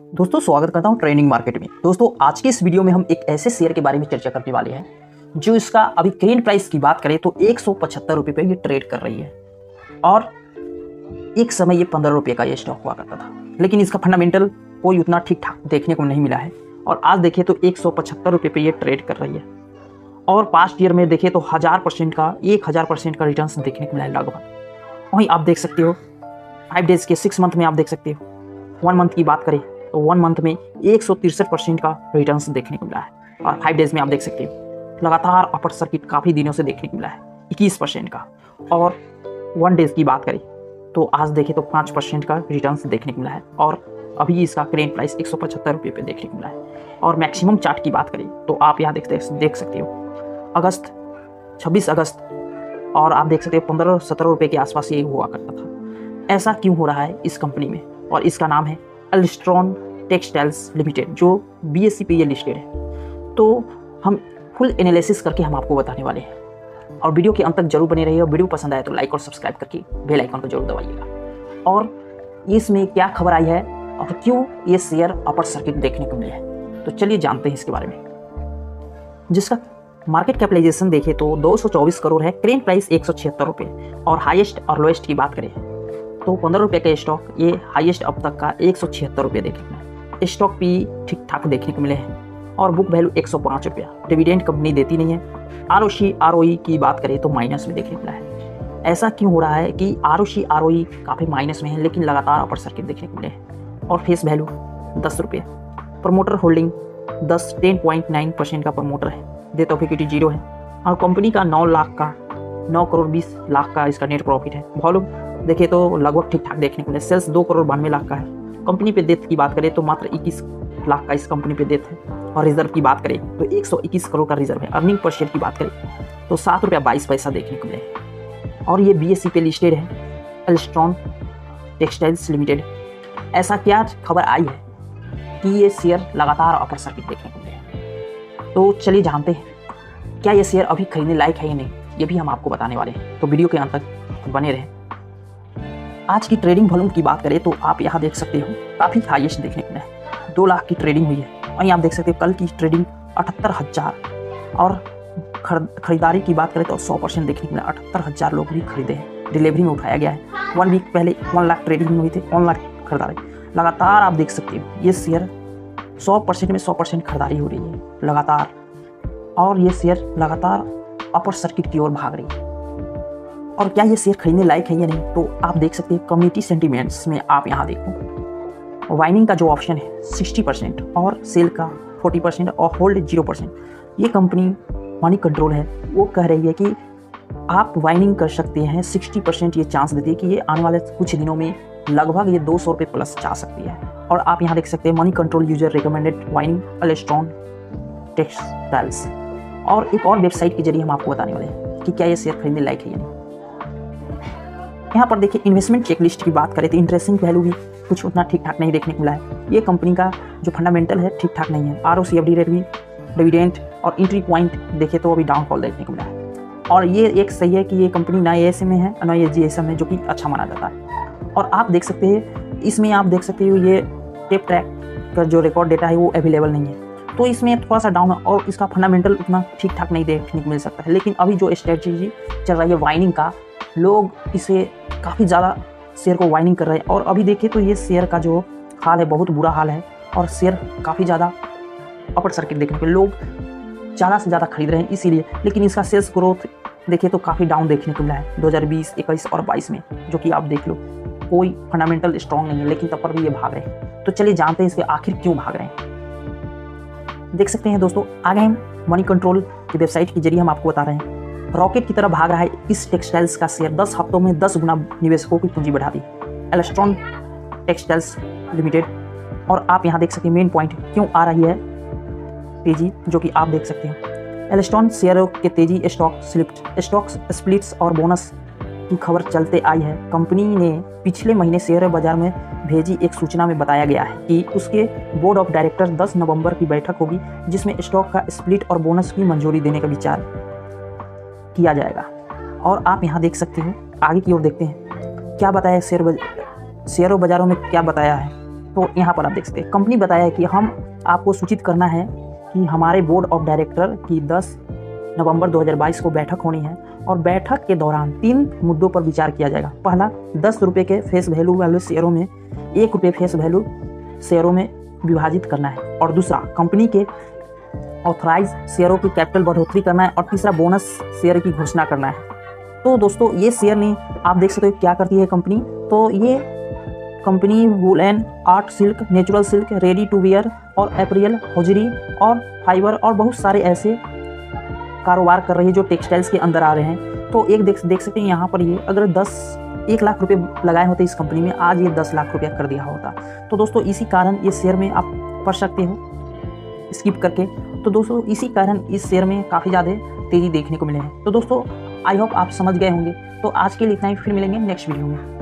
दोस्तों स्वागत करता हूं ट्रेडिंग मार्केट में। दोस्तों आज के इस वीडियो में हम एक ऐसे शेयर के बारे में चर्चा करने वाले हैं जो इसका अभी करेंट प्राइस की बात करें तो 175 रुपये पे ये ट्रेड कर रही है और एक समय ये 15 रुपये का ये स्टॉक हुआ करता था, लेकिन इसका फंडामेंटल कोई उतना ठीक ठाक देखने को नहीं मिला है और आज देखिए तो 175 रुपये पे ये ट्रेड कर रही है और पास्ट ईयर में देखें तो 1000% का रिटर्न देखने को मिला है लगभग। वहीं आप देख सकते हो 5 डेज के 6 मंथ में आप देख सकते हो 1 मंथ की बात करें तो 1 मंथ में 163% का रिटर्न्स देखने को मिला है और 5 डेज में आप देख सकते हो लगातार अपर सर्किट काफ़ी दिनों से देखने को मिला है 21% का। और 1 डेज की बात करें तो आज देखें तो 5% का रिटर्न्स देखने को मिला है और अभी इसका करेंट प्राइस 175 रुपये पे देखने को मिला है। और मैक्सिमम चार्ट की बात करें तो आप यहाँ देख सकते हो 26 अगस्त और आप देख सकते हो 15-17 रुपये के आसपास ये हुआ करता था। ऐसा क्यों हो रहा है इस कंपनी में? और इसका नाम है एल्स्ट्रॉन टेक्सटाइल्स लिमिटेड जो BSE पे ये लिस्टेड है। तो हम फुल एनालिसिस करके हम आपको बताने वाले हैं और वीडियो के अंत तक जरूर बने रहिए। और वीडियो पसंद आए तो लाइक और सब्सक्राइब करके बेल आइकन को जरूर दबाइएगा। और इसमें क्या खबर आई है और क्यों ये शेयर अपर सर्किट देखने को मिले हैं, तो चलिए जानते हैं इसके बारे में। जिसका मार्केट कैपिटलाइजेशन देखें तो 224 करोड़ है, करेंट प्राइस 176 रुपये और हाईएस्ट और लोएस्ट की बात करें तो 15 रुपये का स्टॉक ये हाईएस्ट अब तक का 176 रुपये देखने को मिला। स्टॉक भी ठीक ठाक देखने को मिले हैं और बुक वैल्यू 105 रुपया। डिविडेंड कंपनी देती नहीं है। ROC ROE की बात करें तो माइनस में देखने को मिला है। ऐसा क्यों हो रहा है कि ROC ROE काफ़ी माइनस में है लेकिन लगातार अपर सर्किट देखने को मिले हैं। और फेस वैल्यू 10 रुपये। प्रमोटर होल्डिंग 10.9% का प्रमोटर है। डेट ऑफ इक्विटी 0 है और कंपनी का 9 करोड़ 20 लाख का इसका नेट प्रॉफिट है। वॉल्यूम देखिए तो लगभग ठीक ठाक देखने को मिले। सेल्स 2 करोड़ 92 लाख का है। कंपनी पे डेथ की बात करें तो मात्र 21 लाख का इस कंपनी पे डेथ है। और रिजर्व की बात करें तो 121 करोड़ का रिजर्व है। अर्निंग पर शेयर की बात करें तो 7 रुपया 22 पैसा देखने को मिले और ये BSE पे लिस्टेड है एल्स्ट्रॉन टेक्सटाइल्स लिमिटेड। ऐसा क्या खबर आई है कि ये शेयर लगातार अपर सर्किट देखने को मिले, तो चलिए जानते हैं क्या ये शेयर अभी खरीदने लायक है या नहीं, ये भी हम आपको बताने वाले हैं। तो वीडियो के अंत तक बने रहें। आज की ट्रेडिंग वॉल्यूम की बात करें तो आप यहाँ देख सकते हो काफ़ी हाईएस्ट देखने को मिला है। 2 लाख की ट्रेडिंग हुई है। वहीं आप देख सकते हो कल की ट्रेडिंग 78,000 और खरीदारी की बात करें तो 100% देखने को मिला। 78,000 लोग भी खरीदे हैं। डिलीवरी में उठाया गया है। 1 वीक पहले 1 लाख ट्रेडिंग हुई थी, 1 लाख खरीदारी। लगातार आप देख सकते हो ये शेयर 100% में 100% खरीदारी हो रही है लगातार और ये शेयर लगातार अपर सर्किट की ओर भाग रही है। और क्या ये शेयर खरीदने लायक है या नहीं, तो आप देख सकते हैं कम्युनिटी सेंटीमेंट्स में आप यहाँ देखो वाइनिंग का जो ऑप्शन है 60% और सेल का 40% और होल्ड 0%। ये कंपनी मनी कंट्रोल है, वो कह रही है कि आप वाइनिंग कर सकते हैं। 60% ये चांस देती है कि ये आने वाले कुछ दिनों में लगभग ये 200 रुपये प्लस जा सकती है। और आप यहाँ देख सकते हैं मनी कंट्रोल यूजर रिकमेंडेड वाइनिंग एल्स्ट्रॉन टेक्सटाइल्स। और एक और वेबसाइट के जरिए हम आपको बताने वाले हैं कि क्या ये शेयर खरीदने लायक है या नहीं। यहाँ पर देखिए इन्वेस्टमेंट चेकलिस्ट की बात करें तो इंटरेस्टिंग वैल्यू भी कुछ उतना ठीक ठाक नहीं देखने को मिला है। ये कंपनी का जो फंडामेंटल है ठीक ठाक नहीं है। ROC FD रेट भी, डिविडेंड और एंट्री पॉइंट देखे तो अभी डाउनफॉल देखने को मिला है। और ये एक सही है कि ये कंपनी ना ASM में है ना ये GSM में, जो कि अच्छा माना जाता है। और आप देख सकते हैं इसमें आप देख सकते हो ये टेप ट्रैक का जो रिकॉर्ड डेटा है वो अवेलेबल नहीं है, तो इसमें थोड़ा सा डाउन है और इसका फंडामेंटल उतना ठीक ठाक नहीं देखने को मिल सकता है। लेकिन अभी जो स्ट्रेटजी चल रही है वाइनिंग का, लोग इसे काफ़ी ज़्यादा शेयर को वाइनिंग कर रहे हैं। और अभी देखिए तो ये शेयर का जो हाल है बहुत बुरा हाल है और शेयर काफ़ी ज़्यादा अपर सर्किट देखने को लोग ज़्यादा से ज़्यादा खरीद रहे हैं इसीलिए। लेकिन इसका सेल्स ग्रोथ देखिए तो काफ़ी डाउन देखने को मिला है 2020, 21 और 22 में, जो कि आप देख लो कोई फंडामेंटल स्ट्रॉन्ग नहीं है लेकिन तब पर भी ये भाग रहे हैं। तो चलिए जानते हैं इसके आखिर क्यों भाग रहे हैं। देख सकते हैं दोस्तों आगे हम मनी कंट्रोल की वेबसाइट के जरिए हम आपको बता रहे हैं रॉकेट की तरह भाग रहा है इस टेक्सटाइल्स का शेयर। 10 हफ्तों में 10 गुना निवेशकों की पूंजी बढ़ा दी एल्स्ट्रॉन टेक्सटाइल्स लिमिटेड। और आप यहाँ देख सकते हैं मेन पॉइंट क्यों आ रही है तेजी, जो कि आप देख सकते हैं एल्स्ट्रॉन शेयरों के तेजी स्टॉक स्प्लिट्स और बोनस की खबर चलते आई है। कंपनी ने पिछले महीने शेयर बाजार में भेजी एक सूचना में बताया गया है कि उसके बोर्ड ऑफ डायरेक्टर 10 नवंबर की बैठक होगी जिसमें स्टॉक का स्प्लिट और बोनस की मंजूरी देने का विचार किया जाएगा। और आप यहाँ देख सकते हो आगे की ओर देखते हैं क्या बताया शेयरों बाजारों में क्या बताया है तो यहाँ पर आप देख सकते हैं कंपनी बताया है कि हम आपको सूचित करना है कि हमारे बोर्ड ऑफ डायरेक्टर की 10 नवंबर 2022 को बैठक होनी है और बैठक के दौरान 3 मुद्दों पर विचार किया जाएगा। पहला, 10 रुपये के फेस वैल्यू वाले शेयरों में 1 रुपये फेस वैल्यू शेयरों में विभाजित करना है, और दूसरा, कंपनी के ऑथराइज शेयरों की कैपिटल बढ़ोतरी करना है, और तीसरा, बोनस शेयर की घोषणा करना है। तो दोस्तों ये शेयर ने आप देख सकते हो क्या करती है कंपनी। तो ये company wool and art silk, natural silk, ready to wear और एप्रियल, हौजरी और फाइबर और बहुत सारे ऐसे कारोबार कर रही है जो टेक्सटाइल्स के अंदर आ रहे हैं। तो एक देख सकते हैं यहाँ पर ये अगर 1 लाख रुपए लगाए होते इस कंपनी में, आज ये 10 लाख रुपया कर दिया होता। तो दोस्तों इसी कारण ये शेयर में आप पढ़ सकते हो स्किप करके। तो दोस्तों इसी कारण इस शेयर में काफ़ी ज़्यादा तेज़ी देखने को मिले हैं। तो दोस्तों आई होप आप समझ गए होंगे। तो आज के लिए इतना ही, फिर मिलेंगे नेक्स्ट वीडियो में।